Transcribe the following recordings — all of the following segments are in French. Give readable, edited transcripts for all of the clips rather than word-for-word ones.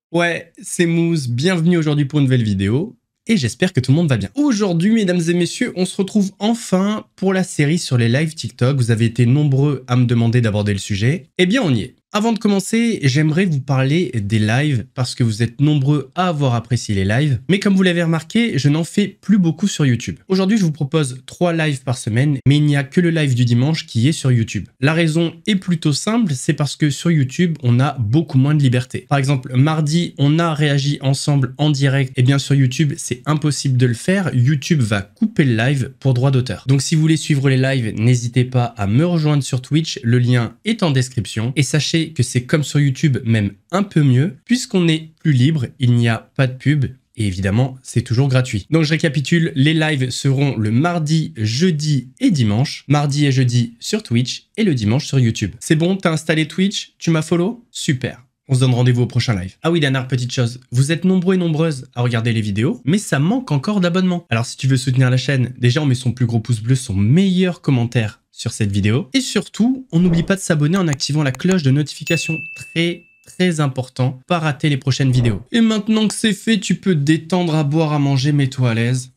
Ouais, c'est Mousse, bienvenue aujourd'hui pour une nouvelle vidéo, et j'espère que tout le monde va bien. Aujourd'hui, mesdames et messieurs, on se retrouve enfin pour la série sur les lives TikTok. Vous avez été nombreux à me demander d'aborder le sujet. Eh bien, on y est. Avant de commencer, j'aimerais vous parler des lives parce que vous êtes nombreux à avoir apprécié les lives. Mais comme vous l'avez remarqué, je n'en fais plus beaucoup sur YouTube. Aujourd'hui, je vous propose 3 lives par semaine, mais il n'y a que le live du dimanche qui est sur YouTube. La raison est plutôt simple, c'est parce que sur YouTube, on a beaucoup moins de liberté. Par exemple, mardi, on a réagi ensemble en direct. Et bien sur YouTube, c'est impossible de le faire. YouTube va couper le live pour droit d'auteur. Donc si vous voulez suivre les lives, n'hésitez pas à me rejoindre sur Twitch. Le lien est en description. Et sachez que c'est comme sur YouTube, même un peu mieux, puisqu'on est plus libre, il n'y a pas de pub, et évidemment, c'est toujours gratuit. Donc je récapitule, les lives seront le mardi, jeudi et dimanche. Mardi et jeudi sur Twitch, et le dimanche sur YouTube. C'est bon, t'as installé Twitch? Tu m'as follow? Super. On se donne rendez-vous au prochain live. Ah oui, dernière petite chose, vous êtes nombreux et nombreuses à regarder les vidéos, mais ça manque encore d'abonnements. Alors si tu veux soutenir la chaîne, déjà on met son plus gros pouce bleu, son meilleur commentaire sur cette vidéo. Et surtout, on n'oublie pas de s'abonner en activant la cloche de notification. Très important, pas rater les prochaines vidéos. Et maintenant que c'est fait, tu peux te détendre à boire, à manger, mets-toi à l'aise.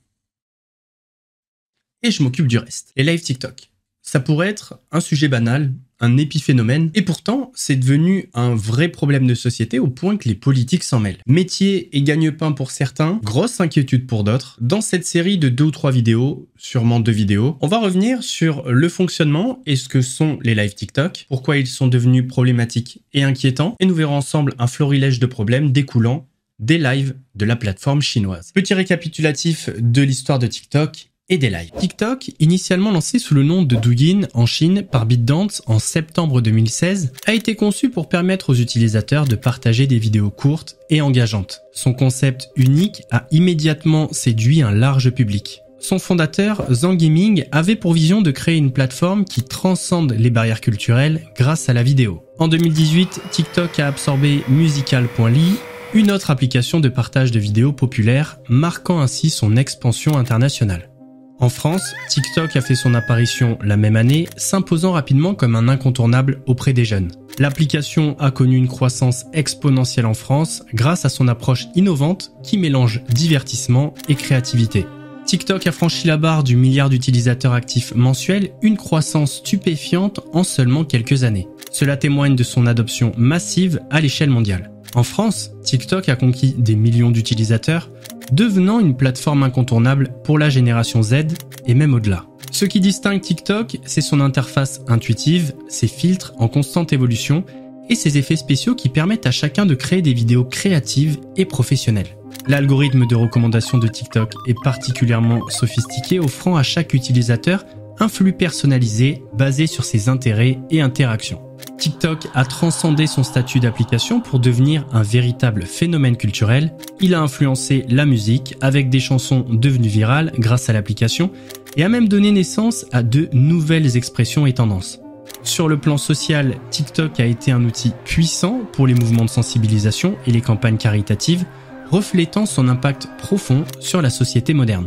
Et je m'occupe du reste. Les lives TikTok. Ça pourrait être un sujet banal, un épiphénomène, et pourtant, c'est devenu un vrai problème de société au point que les politiques s'en mêlent. Métier et gagne-pain pour certains, grosse inquiétude pour d'autres. Dans cette série de 2 ou 3 vidéos, sûrement 2 vidéos, on va revenir sur le fonctionnement et ce que sont les lives TikTok, pourquoi ils sont devenus problématiques et inquiétants, et nous verrons ensemble un florilège de problèmes découlant des lives de la plateforme chinoise. Petit récapitulatif de l'histoire de TikTok et des lives. TikTok, initialement lancé sous le nom de Douyin en Chine par ByteDance en septembre 2016, a été conçu pour permettre aux utilisateurs de partager des vidéos courtes et engageantes. Son concept unique a immédiatement séduit un large public. Son fondateur, Zhang Yiming, avait pour vision de créer une plateforme qui transcende les barrières culturelles grâce à la vidéo. En 2018, TikTok a absorbé Musical.ly, une autre application de partage de vidéos populaire, marquant ainsi son expansion internationale. En France, TikTok a fait son apparition la même année, s'imposant rapidement comme un incontournable auprès des jeunes. L'application a connu une croissance exponentielle en France grâce à son approche innovante qui mélange divertissement et créativité. TikTok a franchi la barre du milliard d'utilisateurs actifs mensuels, une croissance stupéfiante en seulement quelques années. Cela témoigne de son adoption massive à l'échelle mondiale. En France, TikTok a conquis des millions d'utilisateurs, devenant une plateforme incontournable pour la génération Z et même au-delà. Ce qui distingue TikTok, c'est son interface intuitive, ses filtres en constante évolution et ses effets spéciaux qui permettent à chacun de créer des vidéos créatives et professionnelles. L'algorithme de recommandation de TikTok est particulièrement sophistiqué, offrant à chaque utilisateur un flux personnalisé basé sur ses intérêts et interactions. TikTok a transcendé son statut d'application pour devenir un véritable phénomène culturel. Il a influencé la musique avec des chansons devenues virales grâce à l'application et a même donné naissance à de nouvelles expressions et tendances. Sur le plan social, TikTok a été un outil puissant pour les mouvements de sensibilisation et les campagnes caritatives, reflétant son impact profond sur la société moderne.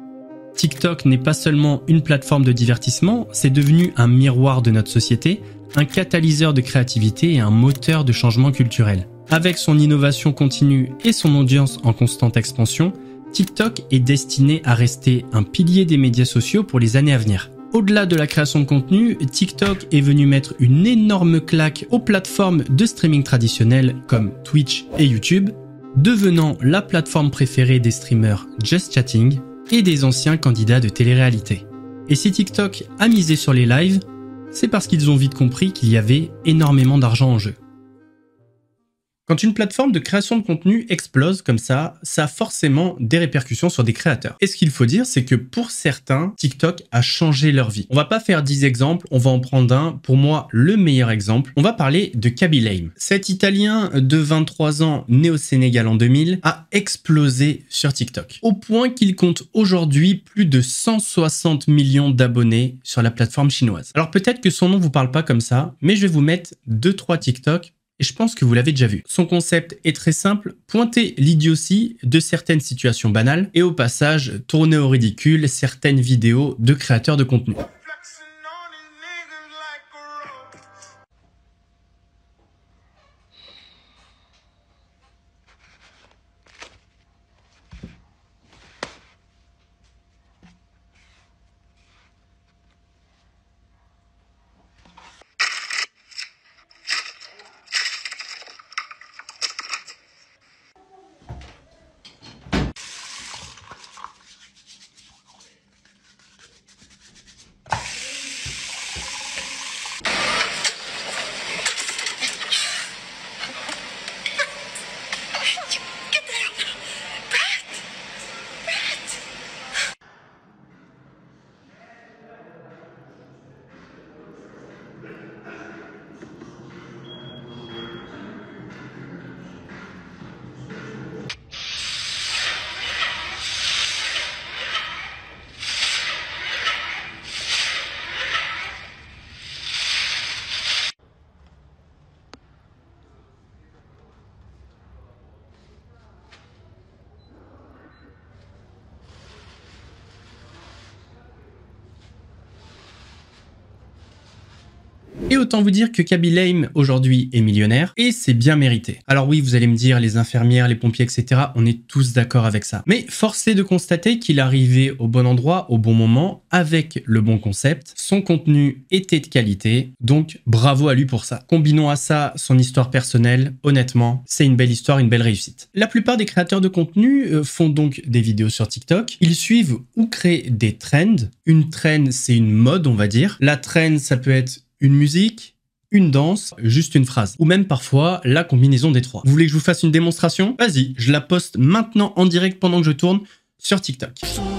TikTok n'est pas seulement une plateforme de divertissement, c'est devenu un miroir de notre société, un catalyseur de créativité et un moteur de changement culturel. Avec son innovation continue et son audience en constante expansion, TikTok est destiné à rester un pilier des médias sociaux pour les années à venir. Au-delà de la création de contenu, TikTok est venu mettre une énorme claque aux plateformes de streaming traditionnelles comme Twitch et YouTube, devenant la plateforme préférée des streamers Just Chatting et des anciens candidats de télé-réalité. Et si TikTok a misé sur les lives, c'est parce qu'ils ont vite compris qu'il y avait énormément d'argent en jeu. Quand une plateforme de création de contenu explose comme ça a forcément des répercussions sur des créateurs. Et ce qu'il faut dire, c'est que pour certains, TikTok a changé leur vie. On va pas faire 10 exemples, on va en prendre un, pour moi, le meilleur exemple. On va parler de Khaby Lame. Cet Italien de 23 ans, né au Sénégal en 2000, a explosé sur TikTok. Au point qu'il compte aujourd'hui plus de 160 millions d'abonnés sur la plateforme chinoise. Alors peut-être que son nom vous parle pas comme ça, mais je vais vous mettre 2-3 TikTok et je pense que vous l'avez déjà vu. Son concept est très simple, pointer l'idiotie de certaines situations banales et au passage tourner au ridicule certaines vidéos de créateurs de contenu. autant vous dire que Kaby Lame aujourd'hui est millionnaire et c'est bien mérité. Alors oui, vous allez me dire, les infirmières, les pompiers, etc., on est tous d'accord avec ça. Mais force est de constater qu'il est arrivé au bon endroit, au bon moment, avec le bon concept. Son contenu était de qualité, donc bravo à lui pour ça. Combinons à ça son histoire personnelle, honnêtement, c'est une belle histoire, une belle réussite. La plupart des créateurs de contenu font donc des vidéos sur TikTok. Ils suivent ou créent des trends. Une trend, c'est une mode, on va dire. La trend, ça peut être une musique, une danse, juste une phrase, ou même parfois la combinaison des trois. Vous voulez que je vous fasse une démonstration? Vas-y, je la poste maintenant en direct pendant que je tourne sur TikTok.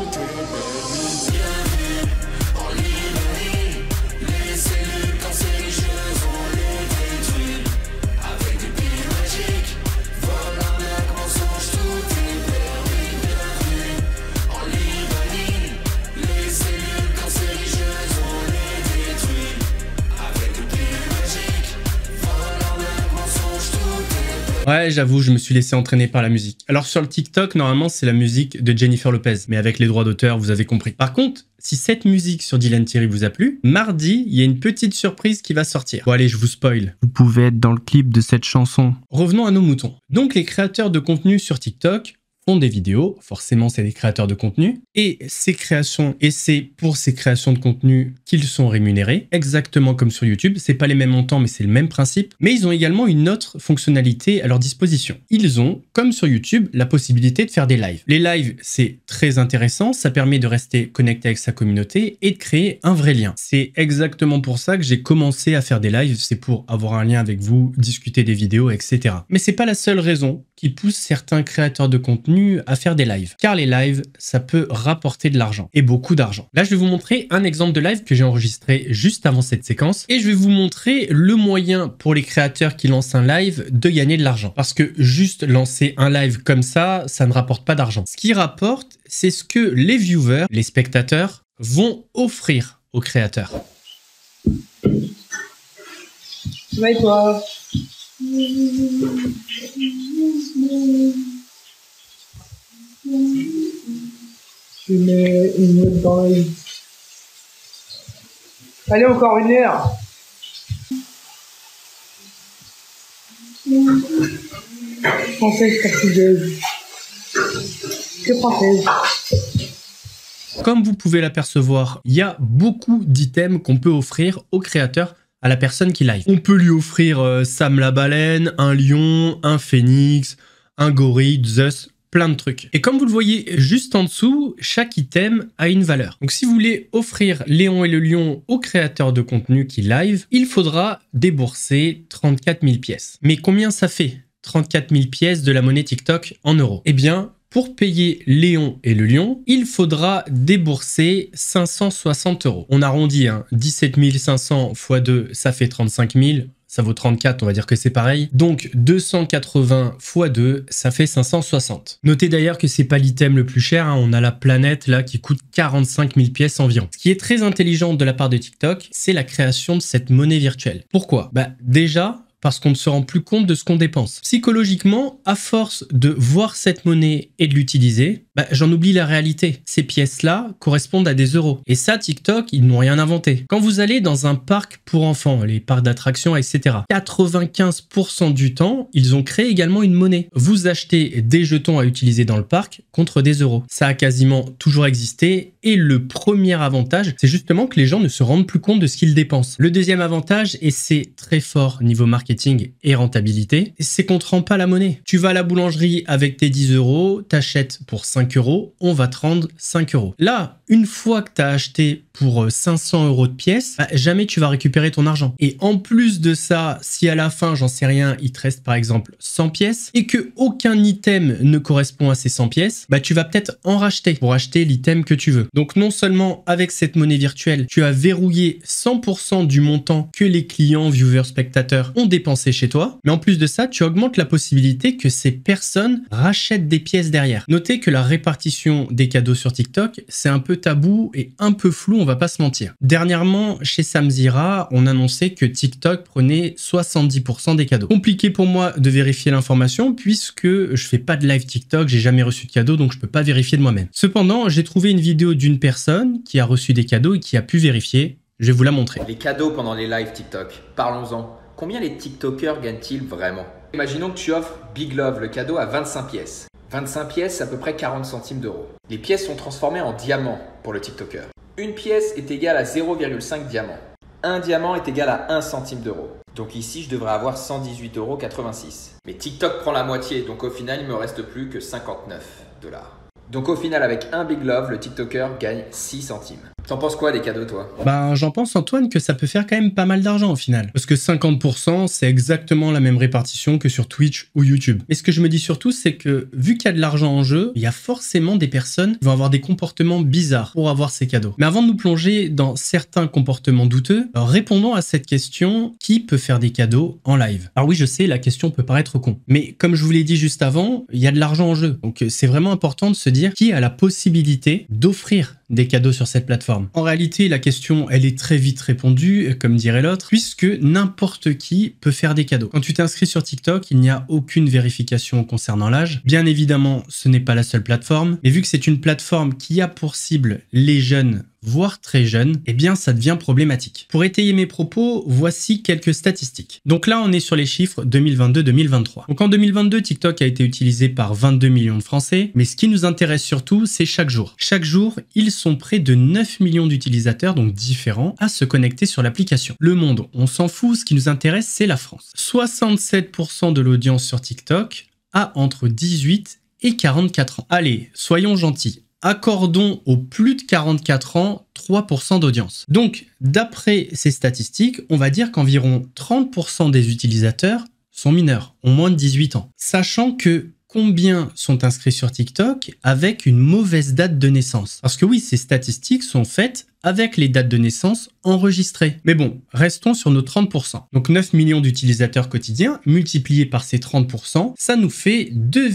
Ouais, j'avoue, je me suis laissé entraîner par la musique. Alors sur le TikTok, normalement, c'est la musique de Jennifer Lopez, mais avec les droits d'auteur, vous avez compris. Par contre, si cette musique sur Dylan Thierry vous a plu, mardi, il y a une petite surprise qui va sortir. Bon allez, je vous spoil. Vous pouvez être dans le clip de cette chanson. Revenons à nos moutons. Donc les créateurs de contenu sur TikTok font des vidéos, forcément c'est des créateurs de contenu, et ces créations, et c'est pour ces créations de contenu qu'ils sont rémunérés, exactement comme sur YouTube. C'est pas les mêmes montants, mais c'est le même principe. Mais ils ont également une autre fonctionnalité à leur disposition. Ils ont, comme sur YouTube, la possibilité de faire des lives. Les lives, c'est très intéressant, ça permet de rester connecté avec sa communauté et de créer un vrai lien. C'est exactement pour ça que j'ai commencé à faire des lives, c'est pour avoir un lien avec vous, discuter des vidéos, etc. Mais c'est pas la seule raison qui pousse certains créateurs de contenu à faire des lives. Car les lives, ça peut rapporter de l'argent. Et beaucoup d'argent. Là, je vais vous montrer un exemple de live que j'ai enregistré juste avant cette séquence. Et je vais vous montrer le moyen pour les créateurs qui lancent un live de gagner de l'argent. Parce que juste lancer un live comme ça, ça ne rapporte pas d'argent. Ce qui rapporte, c'est ce que les viewers, les spectateurs, vont offrir aux créateurs. Ouais, toi. Je mets une note dans la vie. Allez, encore une heure. Française, portugaise. Que française. Comme vous pouvez l'apercevoir, il y a beaucoup d'items qu'on peut offrir aux créateurs à la personne qui live. On peut lui offrir Sam la baleine, un lion, un phénix, un gorille, Zeus, plein de trucs. Et comme vous le voyez juste en dessous, chaque item a une valeur. Donc si vous voulez offrir Léon et le lion au créateur de contenu qui live, il faudra débourser 34 000 pièces. Mais combien ça fait 34 000 pièces de la monnaie TikTok en euros? Eh bien, pour payer Léon et le lion, il faudra débourser 560 €. On arrondit, hein, 17 500 x 2, ça fait 35 000. Ça vaut 34, on va dire que c'est pareil. Donc 280 x 2, ça fait 560. Notez d'ailleurs que c'est pas l'item le plus cher, hein. On a la planète là qui coûte 45 000 pièces environ. Ce qui est très intelligent de la part de TikTok, c'est la création de cette monnaie virtuelle. Pourquoi? Bah déjà, parce qu'on ne se rend plus compte de ce qu'on dépense. Psychologiquement, à force de voir cette monnaie et de l'utiliser, j'en oublie la réalité. Ces pièces-là correspondent à des euros. Et ça, TikTok, ils n'ont rien inventé. Quand vous allez dans un parc pour enfants, les parcs d'attractions, etc., 95% du temps, ils ont créé également une monnaie. Vous achetez des jetons à utiliser dans le parc contre des euros. Ça a quasiment toujours existé. Et le premier avantage, c'est justement que les gens ne se rendent plus compte de ce qu'ils dépensent. Le deuxième avantage, et c'est très fort niveau marketing et rentabilité, c'est qu'on ne te rend pas la monnaie. Tu vas à la boulangerie avec tes 10 €, t'achètes pour 5 €, on va te rendre 5 €. Là, une fois que tu as acheté pour 500 € de pièces, jamais tu vas récupérer ton argent. Et en plus de ça, si à la fin, j'en sais rien, il te reste par exemple 100 pièces et que aucun item ne correspond à ces 100 pièces, tu vas peut-être en racheter pour acheter l'item que tu veux. Donc non seulement avec cette monnaie virtuelle, tu as verrouillé 100% du montant que les clients, viewers, spectateurs ont dépensé chez toi, mais en plus de ça, tu augmentes la possibilité que ces personnes rachètent des pièces derrière. Notez que la répartition des cadeaux sur TikTok, c'est un peu tabou et un peu flou, on va pas se mentir. Dernièrement, chez Samzira, on annonçait que TikTok prenait 70% des cadeaux. Compliqué pour moi de vérifier l'information puisque je fais pas de live TikTok, j'ai jamais reçu de cadeau, donc je peux pas vérifier de moi-même. Cependant, j'ai trouvé une vidéo d'une personne qui a reçu des cadeaux et qui a pu vérifier. Je vais vous la montrer. Les cadeaux pendant les lives TikTok, parlons-en. Combien les TikTokers gagnent-ils vraiment? Imaginons que tu offres Big Love, le cadeau, à 25 pièces. 25 pièces, c'est à peu près 40 centimes d'euros. Les pièces sont transformées en diamants pour le TikToker. Une pièce est égale à 0,5 diamants. Un diamant est égal à 1 centime d'euro. Donc ici, je devrais avoir 118,86 €. Mais TikTok prend la moitié, donc au final, il me reste plus que 59 $. Donc au final, avec un Big Love, le TikToker gagne 6 centimes. T'en penses quoi des cadeaux, toi? Ben, j'en pense, Antoine, que ça peut faire quand même pas mal d'argent au final. Parce que 50%, c'est exactement la même répartition que sur Twitch ou YouTube. Et ce que je me dis surtout, c'est que vu qu'il y a de l'argent en jeu, il y a forcément des personnes qui vont avoir des comportements bizarres pour avoir ces cadeaux. Mais avant de nous plonger dans certains comportements douteux, alors répondons à cette question: qui peut faire des cadeaux en live? Alors oui, je sais, la question peut paraître con. Mais comme je vous l'ai dit juste avant, il y a de l'argent en jeu. Donc c'est vraiment important de se dire qui a la possibilité d'offrir des cadeaux sur cette plateforme. En réalité, la question, elle est très vite répondue, comme dirait l'autre, puisque n'importe qui peut faire des cadeaux. Quand tu t'inscris sur TikTok, il n'y a aucune vérification concernant l'âge. Bien évidemment, ce n'est pas la seule plateforme, mais vu que c'est une plateforme qui a pour cible les jeunes, voire très jeunes, eh bien ça devient problématique. Pour étayer mes propos, voici quelques statistiques. Donc là, on est sur les chiffres 2022-2023. Donc en 2022, TikTok a été utilisé par 22 millions de Français, mais ce qui nous intéresse surtout, c'est chaque jour. Chaque jour, ils sont près de 9 millions d'utilisateurs, donc différents, à se connecter sur l'application. Le monde, on s'en fout, ce qui nous intéresse, c'est la France. 67% de l'audience sur TikTok a entre 18 et 44 ans. Allez, soyons gentils. Accordons aux plus de 44 ans 3% d'audience. Donc, d'après ces statistiques, on va dire qu'environ 30% des utilisateurs sont mineurs, ont moins de 18 ans. Sachant que combien sont inscrits sur TikTok avec une mauvaise date de naissance? Parce que oui, ces statistiques sont faites avec les dates de naissance enregistrées. Mais bon, restons sur nos 30%. Donc 9 millions d'utilisateurs quotidiens, multipliés par ces 30%, ça nous fait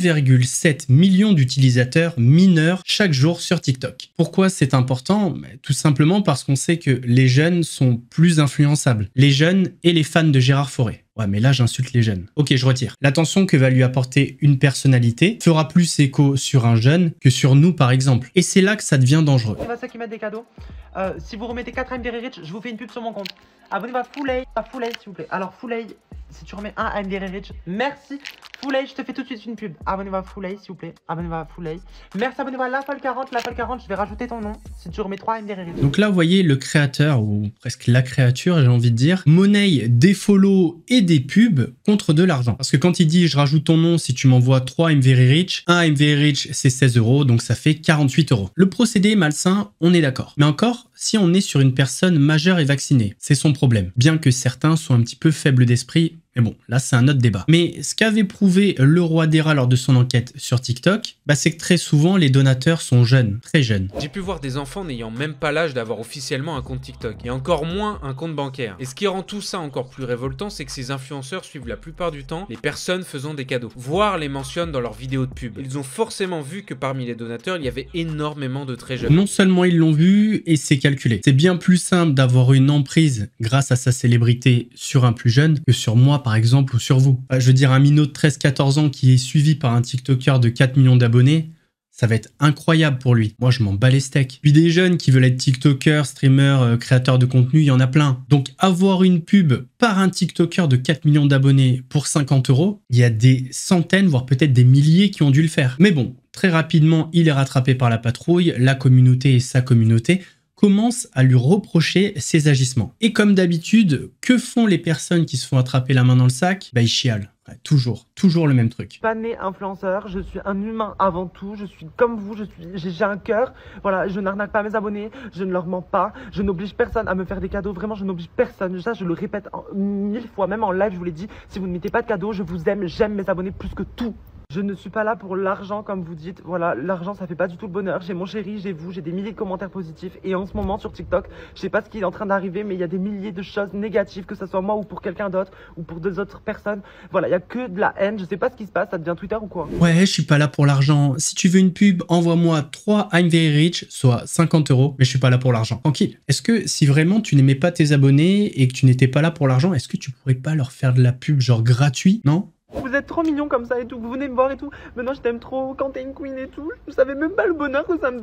2,7 millions d'utilisateurs mineurs chaque jour sur TikTok. Pourquoi c'est important? Tout simplement parce qu'on sait que les jeunes sont plus influençables. Les jeunes et les fans de Gérard Fauré. Ouais, mais là, j'insulte les jeunes. Ok, je retire. L'attention que va lui apporter une personnalité fera plus écho sur un jeune que sur nous, par exemple. Et c'est là que ça devient dangereux. C'est pas ceux qui mettent des cadeaux. Si vous remettez 4 AMD Rich, je vous fais une pub sur mon compte. Abonnez-vous à Foulay, s'il vous plaît. Alors Foulay, si tu remets un AMD Rich, merci. Foulay, je te fais tout de suite une pub. Abonnez-vous à Foulay, s'il vous plaît. Abonnez-vous à Foulay. Merci, abonnez-vous à Lafol 40. Lafol 40, je vais rajouter ton nom si tu remets 3 AMD Rich. Donc là, vous voyez le créateur, ou presque la créature, j'ai envie de dire, monnaie des follow et des pubs contre de l'argent. Parce que quand il dit je rajoute ton nom si tu m'envoies 3 MVR Rich, un MVR Rich c'est 16 €, donc ça fait 48 €. Le procédé est malsain, on est d'accord. Mais encore, si on est sur une personne majeure et vaccinée, c'est son problème. Bien que certains soient un petit peu faibles d'esprit, mais bon, là c'est un autre débat. Mais ce qu'avait prouvé le roi des rats lors de son enquête sur TikTok, c'est que très souvent les donateurs sont jeunes, très jeunes. J'ai pu voir des enfants n'ayant même pas l'âge d'avoir officiellement un compte TikTok, et encore moins un compte bancaire. Et ce qui rend tout ça encore plus révoltant, c'est que ces influenceurs suivent la plupart du temps les personnes faisant des cadeaux, voire les mentionnent dans leurs vidéos de pub. Ils ont forcément vu que parmi les donateurs, il y avait énormément de très jeunes. Non seulement ils l'ont vu, et c'est calculé. C'est bien plus simple d'avoir une emprise grâce à sa célébrité sur un plus jeune que sur moi par exemple ou sur vous. Je veux dire, un minot de 13-14 ans qui est suivi par un TikToker de 4 millions d'abonnés, ça va être incroyable pour lui. Moi, je m'en bats les steaks. Puis des jeunes qui veulent être TikTokers, streamers, créateurs de contenu, il y en a plein. Donc, avoir une pub par un TikToker de 4 millions d'abonnés pour 50 €, il y a des centaines, voire peut-être des milliers qui ont dû le faire. Mais bon, très rapidement, il est rattrapé par la patrouille, la communauté et sa communauté commence à lui reprocher ses agissements. Et comme d'habitude, que font les personnes qui se font attraper la main dans le sac? Ils chialent. Ouais, toujours le même truc. Je suis pas né influenceur, je suis un humain avant tout, je suis comme vous, j'ai un cœur, voilà, je n'arnaque pas mes abonnés, je ne leur mens pas, je n'oblige personne à me faire des cadeaux, vraiment je n'oblige personne, ça je le répète 1000 fois, même en live je vous l'ai dit, si vous ne mettez pas de cadeaux, je vous aime, j'aime mes abonnés plus que tout. Je ne suis pas là pour l'argent comme vous dites, voilà, l'argent ça fait pas du tout le bonheur, j'ai mon chéri, j'ai vous, j'ai des milliers de commentaires positifs et en ce moment sur TikTok, je sais pas ce qui est en train d'arriver mais il y a des milliers de choses négatives, que ce soit moi ou pour quelqu'un d'autre ou pour deux autres personnes, voilà, il y a que de la haine, je sais pas ce qui se passe, ça devient Twitter ou quoi. Ouais, je suis pas là pour l'argent, si tu veux une pub, envoie-moi 3 I'm Very Rich, soit 50 €, mais je suis pas là pour l'argent. Tranquille. Est-ce que si vraiment tu n'aimais pas tes abonnés et que tu n'étais pas là pour l'argent, est-ce que tu pourrais pas leur faire de la pub genre gratuit, non? Vous êtes trop mignons comme ça et tout, vous venez me voir et tout. Maintenant je t'aime trop quand t'es une queen et tout. Vous savez même pas le bonheur que ça me donne.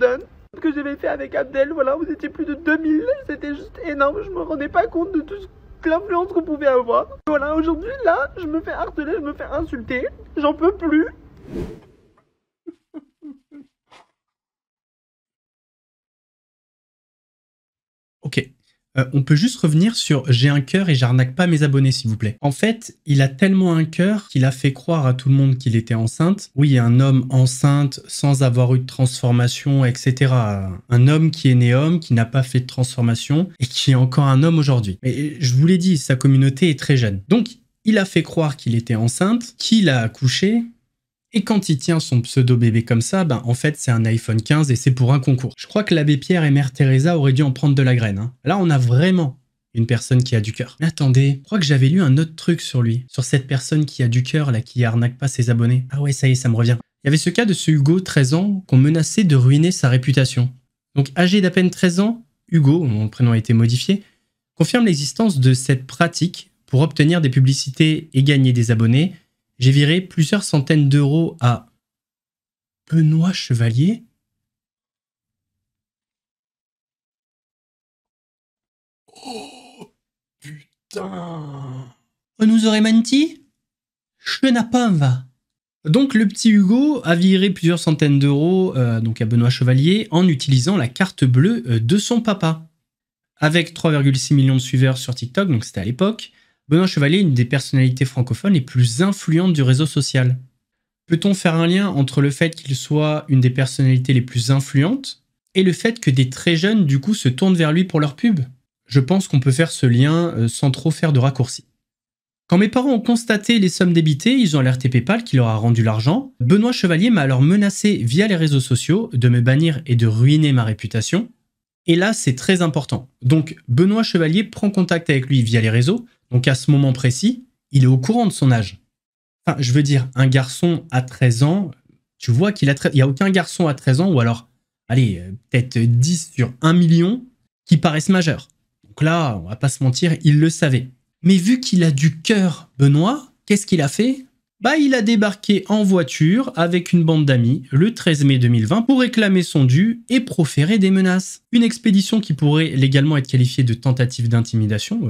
que j'avais fait avec Abdel, voilà, vous étiez plus de 2000, c'était juste énorme, je me rendais pas compte de toute l'influence qu'on pouvait avoir. Voilà, aujourd'hui, là, je me fais harceler, je me fais insulter, j'en peux plus. Ok. On peut juste revenir sur « j'ai un cœur et j'arnaque pas mes abonnés » s'il vous plaît. En fait, il a tellement un cœur qu'il a fait croire à tout le monde qu'il était enceinte. Oui, un homme enceinte sans avoir eu de transformation, etc. Un homme qui est né homme, qui n'a pas fait de transformation et qui est encore un homme aujourd'hui. Mais je vous l'ai dit, sa communauté est très jeune. Donc, il a fait croire qu'il était enceinte, qu'il a accouché. Et quand il tient son pseudo-bébé comme ça, ben en fait c'est un iPhone 15 et c'est pour un concours. Je crois que l'abbé Pierre et Mère Teresa auraient dû en prendre de la graine. Hein. Là on a vraiment une personne qui a du cœur. Mais attendez, je crois que j'avais lu un autre truc sur lui. Sur cette personne qui a du cœur, là, qui arnaque pas ses abonnés. Ah ouais, ça y est, ça me revient. Il y avait ce cas de ce Hugo, 13 ans, qu'on menaçait de ruiner sa réputation. Donc âgé d'à peine 13 ans, Hugo, dont le prénom a été modifié, confirme l'existence de cette pratique pour obtenir des publicités et gagner des abonnés. J'ai viré plusieurs centaines d'euros à Benoît Chevalier. Oh, putain. On nous aurait menti? Je n'ai pas un va. Donc le petit Hugo a viré plusieurs centaines d'euros donc à Benoît Chevalier en utilisant la carte bleue de son papa. Avec 3,6 millions de suiveurs sur TikTok, donc c'était à l'époque, Benoît Chevalier est une des personnalités francophones les plus influentes du réseau social. Peut-on faire un lien entre le fait qu'il soit une des personnalités les plus influentes et le fait que des très jeunes, du coup, se tournent vers lui pour leur pub? Je pense qu'on peut faire ce lien sans trop faire de raccourcis. Quand mes parents ont constaté les sommes débitées, ils ont alerté PayPal qui leur a rendu l'argent. Benoît Chevalier m'a alors menacé via les réseaux sociaux de me bannir et de ruiner ma réputation. Et là, c'est très important. Donc, Benoît Chevalier prend contact avec lui via les réseaux. Donc à ce moment précis, il est au courant de son âge. Enfin, je veux dire, un garçon à 13 ans, tu vois qu'il a... Il n'y a aucun garçon à 13 ans, ou alors, allez, peut-être 10 sur 1 million, qui paraissent majeurs. Donc là, on va pas se mentir, il le savait. Mais vu qu'il a du cœur, Benoît, qu'est-ce qu'il a fait? Bah, il a débarqué en voiture avec une bande d'amis le 13 mai 2020 pour réclamer son dû et proférer des menaces. Une expédition qui pourrait légalement être qualifiée de tentative d'intimidation,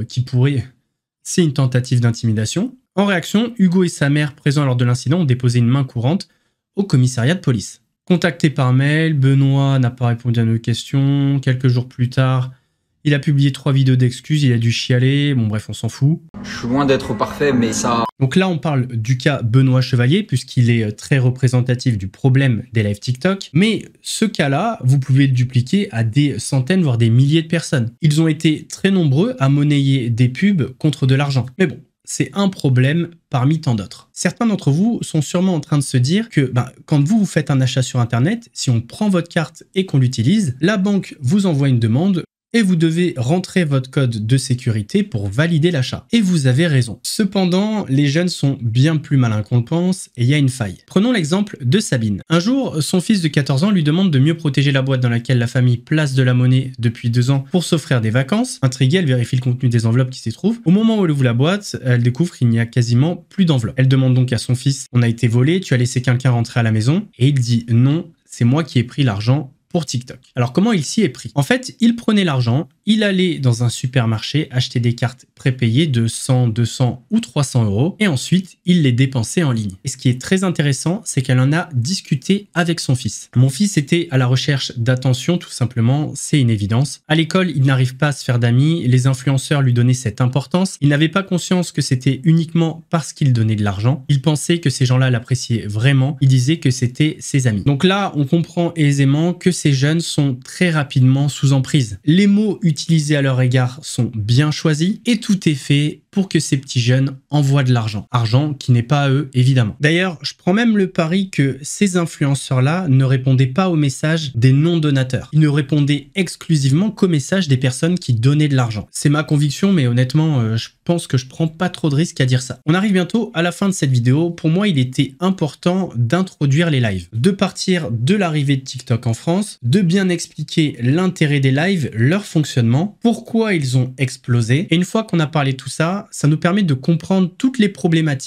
C'est une tentative d'intimidation. En réaction, Hugo et sa mère, présents lors de l'incident, ont déposé une main courante au commissariat de police. Contacté par mail, Benoît n'a pas répondu à nos questions. Quelques jours plus tard, il a publié 3 vidéos d'excuses, il a dû chialer. Bon bref, on s'en fout. Je suis loin d'être parfait, mais ça... Donc là, on parle du cas Benoît Chevalier, puisqu'il est très représentatif du problème des lives TikTok. Mais ce cas-là, vous pouvez le dupliquer à des centaines, voire des milliers de personnes. Ils ont été très nombreux à monnayer des pubs contre de l'argent. Mais bon, c'est un problème parmi tant d'autres. Certains d'entre vous sont sûrement en train de se dire que quand vous faites un achat sur Internet, si on prend votre carte et qu'on l'utilise, la banque vous envoie une demande et vous devez rentrer votre code de sécurité pour valider l'achat. Et vous avez raison. Cependant, les jeunes sont bien plus malins qu'on le pense et il y a une faille. Prenons l'exemple de Sabine. Un jour, son fils de 14 ans lui demande de mieux protéger la boîte dans laquelle la famille place de la monnaie depuis 2 ans pour s'offrir des vacances. Intriguée, elle vérifie le contenu des enveloppes qui s'y trouvent. Au moment où elle ouvre la boîte, elle découvre qu'il n'y a quasiment plus d'enveloppes. Elle demande donc à son fils « On a été volé, tu as laissé quelqu'un rentrer à la maison ?» Et il dit « Non, c'est moi qui ai pris l'argent pour TikTok. » Alors comment il s'y est pris? En fait, il prenait l'argent, il allait dans un supermarché acheter des cartes prépayées de 100, 200 ou 300 euros et ensuite il les dépensait en ligne. Et ce qui est très intéressant, c'est qu'elle en a discuté avec son fils. Mon fils était à la recherche d'attention, tout simplement, c'est une évidence. À l'école, il n'arrive pas à se faire d'amis, les influenceurs lui donnaient cette importance. Il n'avait pas conscience que c'était uniquement parce qu'il donnait de l'argent. Il pensait que ces gens-là l'appréciaient vraiment. Il disait que c'était ses amis. Donc là, on comprend aisément que ces jeunes sont très rapidement sous emprise. Les mots utilisés à leur égard sont bien choisis et tout est fait pour que ces petits jeunes envoient de l'argent. Argent qui n'est pas à eux, évidemment. D'ailleurs, je prends même le pari que ces influenceurs-là ne répondaient pas aux messages des non-donateurs. Ils ne répondaient exclusivement qu'aux messages des personnes qui donnaient de l'argent. C'est ma conviction, mais honnêtement, je pense que je prends pas trop de risques à dire ça. On arrive bientôt à la fin de cette vidéo. Pour moi, il était important d'introduire les lives, de partir de l'arrivée de TikTok en France, de bien expliquer l'intérêt des lives, leur fonctionnement, pourquoi ils ont explosé. Et une fois qu'on a parlé de tout ça, ça nous permet de comprendre toutes les problématiques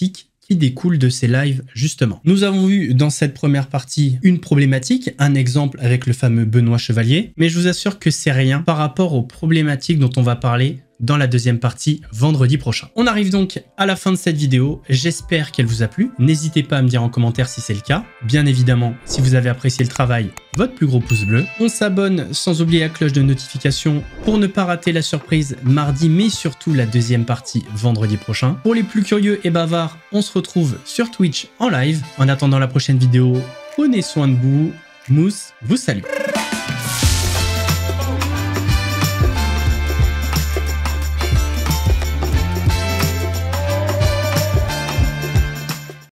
qui découlent de ces lives justement. Nous avons vu dans cette première partie une problématique, un exemple avec le fameux Benoît Chevalier, mais je vous assure que c'est rien par rapport aux problématiques dont on va parler dans la deuxième partie vendredi prochain. On arrive donc à la fin de cette vidéo, j'espère qu'elle vous a plu. N'hésitez pas à me dire en commentaire si c'est le cas. Bien évidemment, si vous avez apprécié le travail, votre plus gros pouce bleu. On s'abonne sans oublier la cloche de notification pour ne pas rater la surprise mardi, mais surtout la deuxième partie vendredi prochain. Pour les plus curieux et bavards, on se retrouve sur Twitch en live. En attendant la prochaine vidéo, prenez soin de vous. Mousse vous salue.